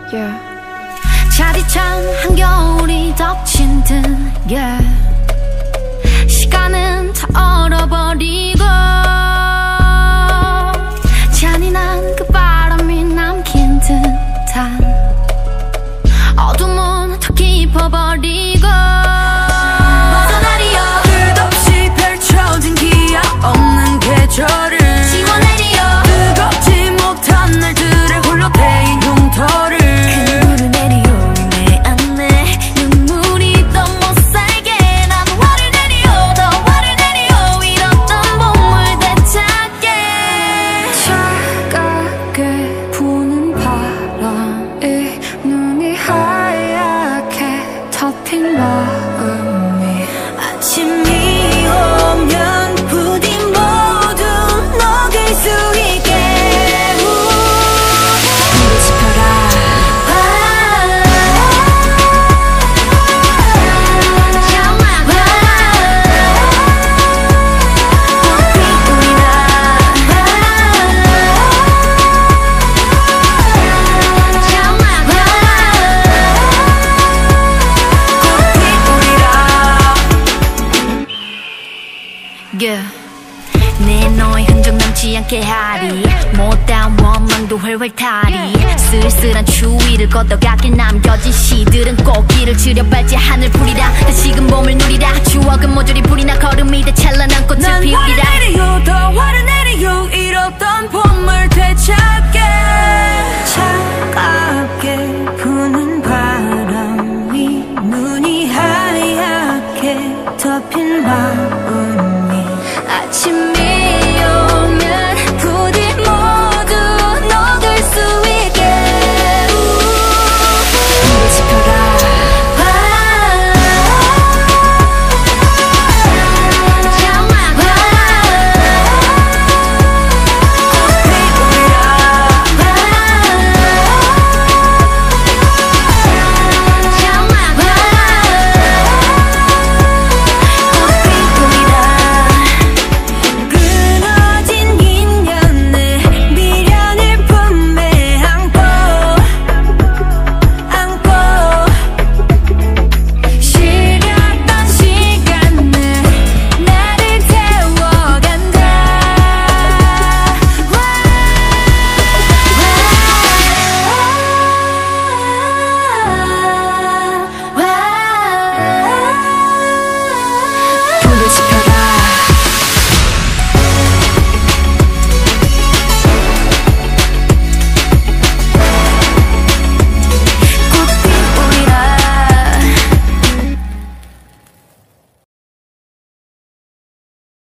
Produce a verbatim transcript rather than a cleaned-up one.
yeah. 차디찬 한겨울이 덮친 듯 yeah. 시간은 다 얼어버리고 잔인한 그 바람이 남긴 듯한 어둠은 더 깊어버리고 벗어나리요 끝없이 펼쳐진 기억 없는 계절을 지워내리요 뜨겁지 못한 날들의 홀로 데인 흉터를 그 눈물을 내리요 내 안에 눈물이 더 못살게 난 화를 내리요 더 화를 내리요 잃었던 봄을 되찾게 차갑게 부는 바람이 눈이 하얗게 덮인 마음이 아침이 오면 부디 모두 녹일 수 있게 불을 지펴라 yeah. 내 너의 흔적 남지 않게 하리 못다운 원망도 훨훨 타리 쓸쓸한 추위를 걷어가길 남겨진 시들은 꽃길을 지려밟지 하늘 풀이라 다시금 봄을 누리라 추억은 모조리 불이 나 걸음이 돼 찬란한 꽃을 난 피우리라 화를 내리요 더 화를 내리요 잃었던 봄을 되찾게 차갑게 부는 바람이 눈이 하얗게 덮인 마음이 아침